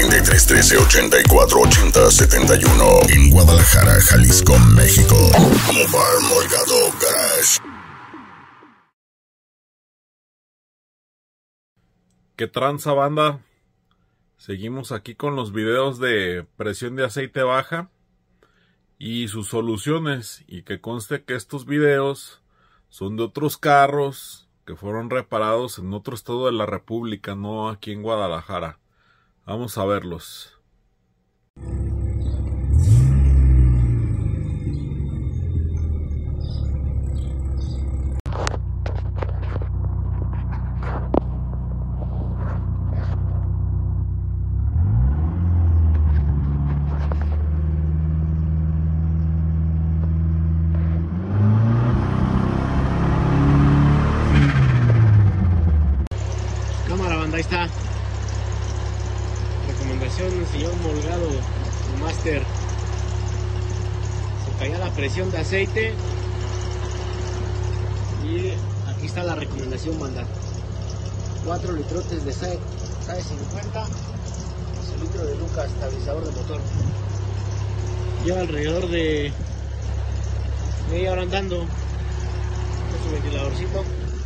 33 13 84 80 71. En Guadalajara, Jalisco, México. Omar Morgado Garage. ¿Qué tranza, banda? Seguimos aquí con los videos de presión de aceite baja y sus soluciones, y que conste que estos videos son de otros carros que fueron reparados en otro estado de la República, no aquí en Guadalajara. Vamos a verlos. Ahí está. Recomendación del señor Morgado Master. Se caía la presión de aceite. Y aquí está la recomendación, banda. 4 litrotes de SAE 50. Ese litro de Lucas, estabilizador de motor. Lleva alrededor de media hora andando. Con su ventiladorcito.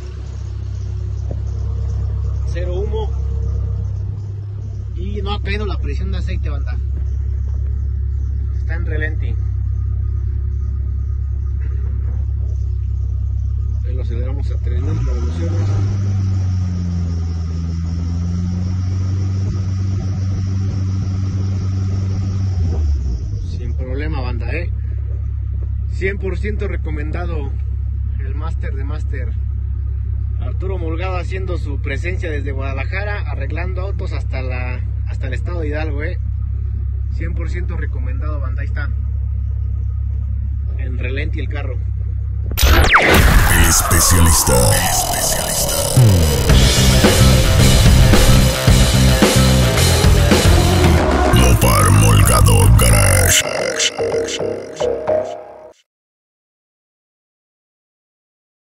Cero humo y no ha caído la presión de aceite, banda. Está en relenti. Ahí lo aceleramos a 3000 revoluciones. Sin problema, banda, 100% recomendado el Master de Master. Arturo Morgado haciendo su presencia desde Guadalajara, arreglando autos hasta el estado de Hidalgo, 100% recomendado, banda. Ahí está. En relenti el carro. El especialista.